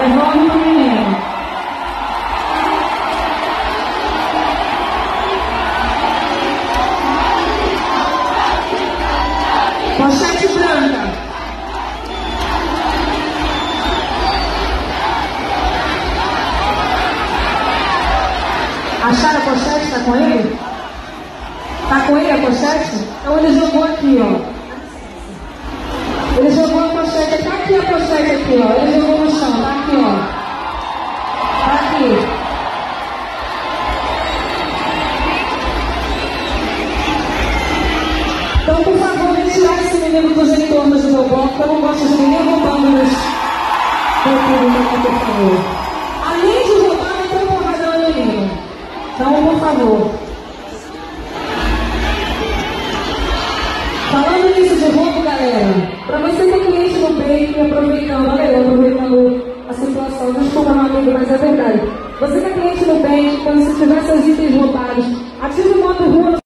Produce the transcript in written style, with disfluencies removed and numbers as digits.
Devolve pro menino. Pochete branca. Acharam a pochete? Tá com ele? Tá com ele a pochete? Então ele jogou aqui, ó. Ele jogou a pochete. Tá aqui a pochete aqui, ó. Ele jogou no chão. Tá aqui, ó. Tá aqui. Então, por favor, retirar esse menino dos entornos do meu bloco, que eu não gosto de ninguém roubando nos públicos aqui, por favor. Além de roubar, não tem porrada no menino. Então, por favor. Falando nisso de roubo, galera, para você que é cliente no Bake, aproveitando a situação, desculpa, meu amigo, mas é verdade. Você que é cliente no Bake, quando você tiver seus itens roubados, ative o modo rua.